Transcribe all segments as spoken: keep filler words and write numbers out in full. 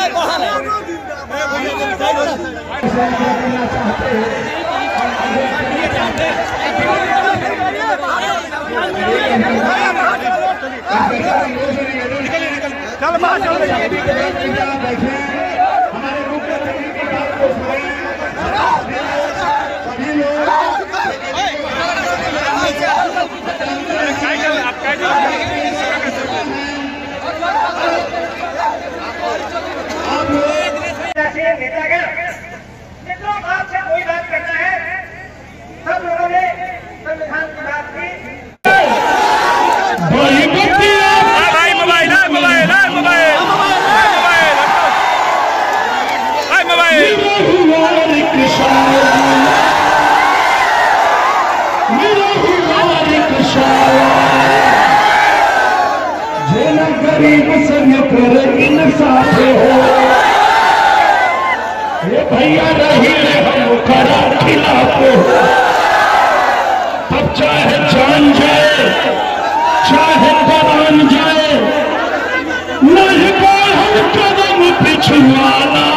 चल बाहर चल जितनों बात से कोई बात करना है, सब लोगों ने संविधान की बात की। भाई मोबाइल है मोबाइल है मोबाइल है मोबाइल गरीब संग कर इंसाफ हो ये भैया रही हम करा खिलाफ हो तब चाहे जान जाए चाहे परान जाए नहीं हम कदम पिछुआना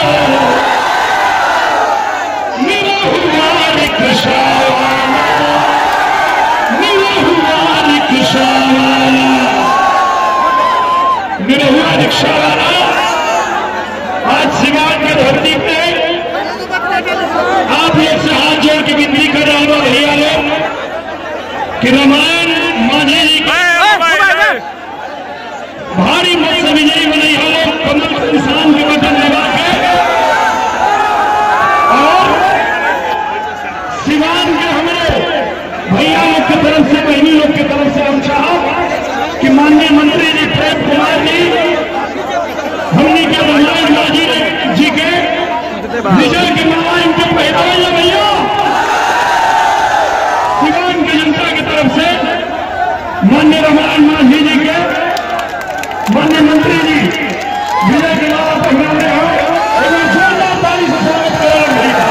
मेरा हुआ रिक्शावाला मेरा हुआ रिक्शावाला मेरा हुआ रिक्शावाला आज सिवान की धरती पे आप लोग से हाथ जोड़ के विनती कर रहा हूँ भैया लोग कि रामायण मांझी जी भारी मत से विजयी बनाई हो लोग कमल किसान के बटन लगा के और सिवान के हमारे भैया लोग की तरफ से बहनी लोग की तरफ से हम चाहा कि माननीय मंत्री जी प्रेम कुमार जी हमने के रामायण मांझी जी के विजय के माला इनके पहनावे या भैया सिवान की जनता की तरफ से माननीय रामायण मांझी जी के माननीय मंत्री जी विजय के माला पहनावे हैं और जोरदार ताली से स्वागत कर रहे हैं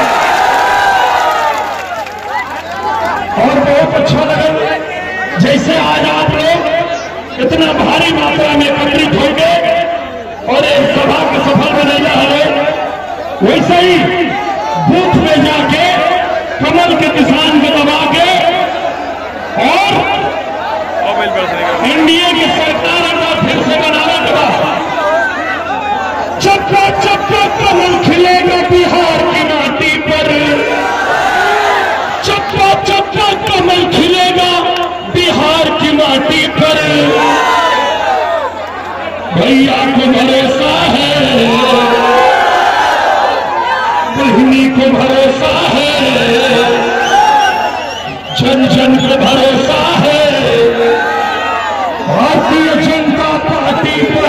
और बहुत अच्छा लगा जैसे आज आप लोग इतना भारी मात्रा में एकत्रित हो गए और एक सभा को सफल बने जा रहे वैसे ही बूथ में जाके कमल के किसान को दबा के और एनडीए की सरकार का फिर से बनाने के बाद चप्पा चप्पा कमल खिलेगा बिहार की माटी पर चप्पा चप्पा कमल खिलेगा बिहार की माटी पर भैया को भरोसा है बहनी को भरोसा है जन जन को भरोसा है भारतीय जनता पार्टी पर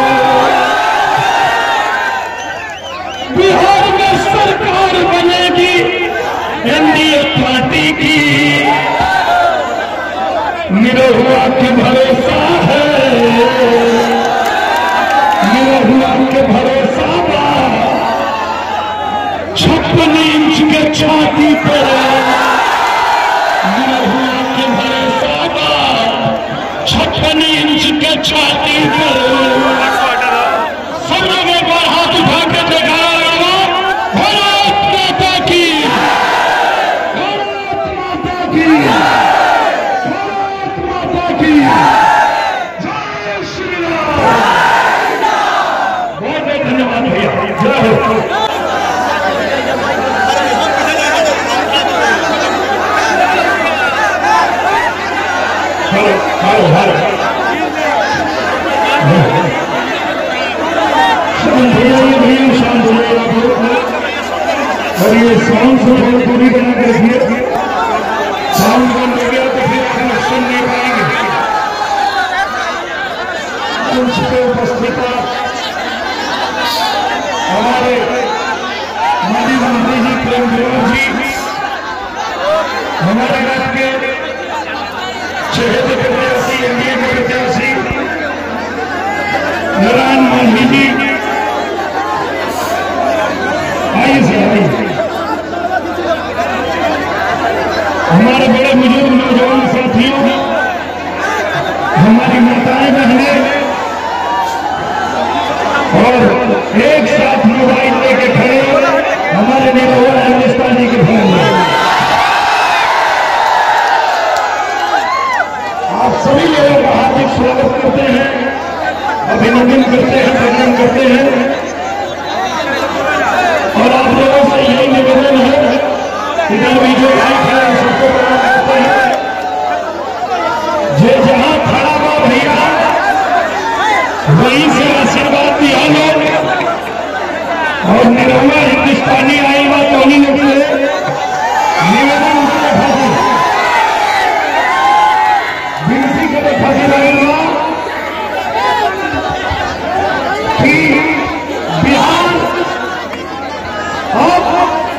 बिहार में सरकार बनेगी एनडीए पार्टी की निरहुआ के भरोसा है निरहुआ के भरोसा बा छप्पन इंच के छाती पर निरहुआ के भरोसा बा छप्पन इंच के छाती पर सब लोग एक बार हाथ उठा के देखा भारत माता की भारत माता की भारत माता की जय श्री राम। बहुत बहुत धन्यवाद भैया जय हो। हेलो हेलो हेलो शांत हो जाइए भैया शांत हो जाइए आप लोग और ये साउंड से पूरी बना के रखिए साउंड बंद हो गया तो फिर हम सुन नहीं पाएंगे। मंच पे उपस्थित हमारे माननीय मंत्री जी प्रेम कुमार जी हमारे राज्य के चहेते प्रत्याशी एनडीए के प्रत्याशी नारायण मांझी जी आइए से आइए हमारे बड़े बुजुर्ग नौजवान साथियों हमारी माताएं बहनें और और निरहुआ हिंदुस्तानी आयल बा तो उन्हीं लोग से निवेदन करे खातिर विनती करे खातिर आयल बा कि बिहार अब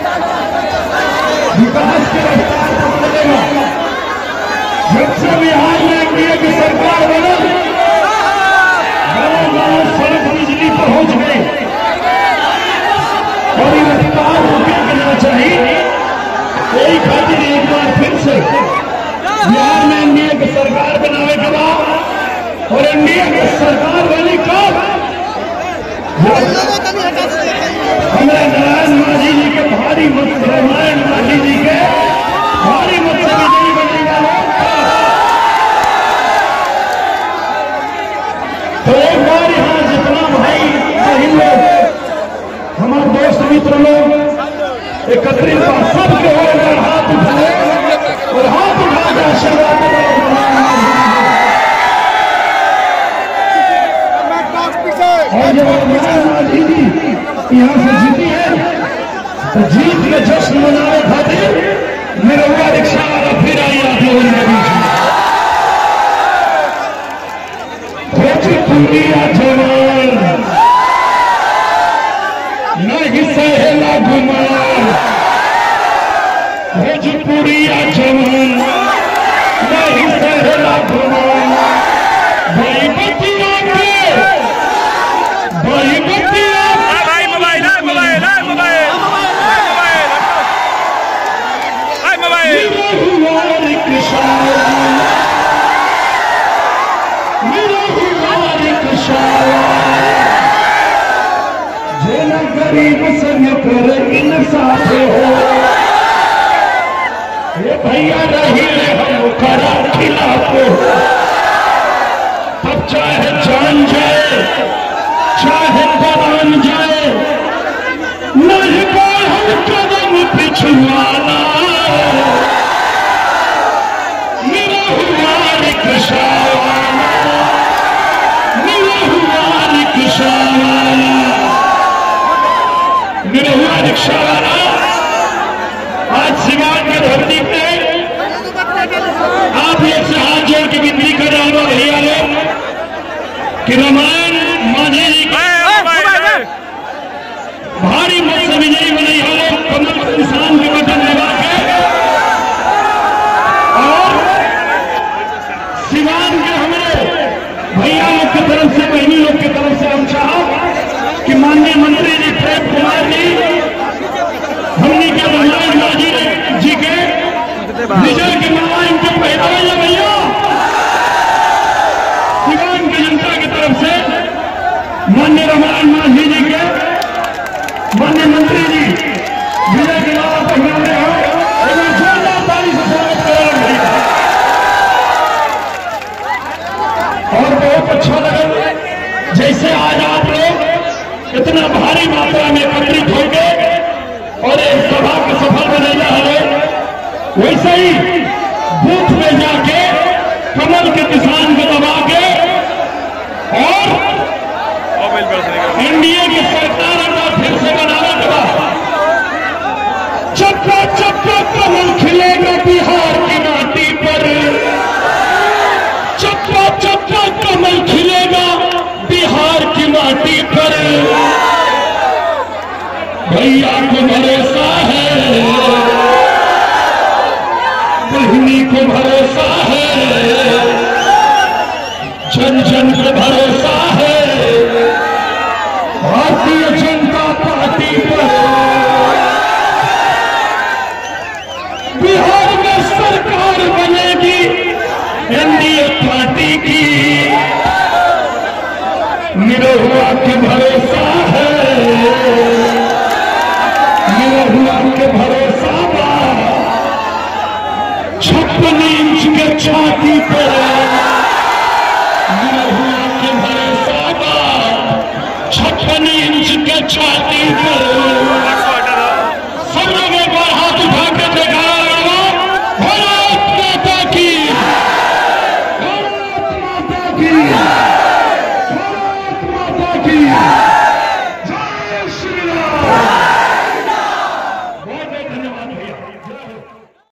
विकास के रफ्तार पर चलेगा। जब से बिहार में एनडीए की सरकार बनल, गाँव गाँव सड़क बिजली पहुंच गई और ये रफ्तार रुके करना चाहिए। यही खातिर एक बार फिर से बिहार में एनडीए की सरकार बनावे के बाद और एनडीए की सरकार बनी कब हमारे नारायण माझी जी के भारी मत नारायण माझी जी के भारी मत से विजयी बनेगा लोग। तो एक बार यहाँ जितना भाई बहन लोग हमारे दोस्त मित्र लोग एकत्रित हुआ, सबके हो गए हाथ उठाए और हाथ उठा के आशीर्वाद और जब नारायण माझी जी यहाँ से जीती है तो जीत के जश्न मनाने खातिर निरहुआ रिक्शा वाला फिर आई आप लोगों के बीच में। भोजपुरिया जवान नहीं सहेला गुमान, भोजपुरिया जवान नहीं सहेला गुमान। भाई बतिया के भाई बतिया भाई मोबाइल है मोबाइल है मोबाइल मोबाइल है mobile Nirahua rickshaw Nirahua rickshaw जेना गरीब संग कर इंसाफ हो। ये भैया रही हम करा खिलाफ तब चाहे जान जाए चाहे परान जाए नहीं बढ़ कदम पिछुआना। निरहुआ रिक्शा वाला निरहुआ रिक्शा वाला निरहुआ रिक्शा वाला आज सिवान की धरती पे आप लोग से हाथ जोड़ के विनती कर रहा हूँ भैया लोग कि रामायण माझी जी भारी मत से विजयी बने हम लोग कमल किसान के बटन दबा के और सिवान के हमारे भैया लोग की तरफ से बहनी लोग की तरफ से हम चाह कि माननीय मंत्री जी प्रेम कुमार जी हमने के रामायण माझी जी के विजय के माला इनके पहनावे या भैया सिवान की जनता की तरफ से माननीय रामायण माझी जी के माननीय मंत्री जी विजय के माला पहनावे हैं जोरदार ताली से स्वागत करें। और बहुत अच्छा लगा जैसे आज आप लोग इतना भारी मात्रा में एकत्रित होंगे और एक सभा को सफल बनेगा हमें वैसे ही बूथ में जाके कमल के किसान को दबा के और एनडीए की सरकार फिर से बनाने के बाद चप्पा चप्पा कमल खिलेगा बिहार की माटी पर। चप्पा चप्पा कमल खिलेगा बिहार की माटी पर। भैया को भरोसा है बहनी को भरोसा है जन जन को भरोसा है भारतीय जनता पार्टी पर। बिहार में सरकार बनेगी एनडीए पार्टी की। निरहुआ के भरोसा है निरहुआ के भरोसा बा छप्पन इंच के छाती पर। निरहुआ के भरोसा बा छप्पन इंच के छाती पर।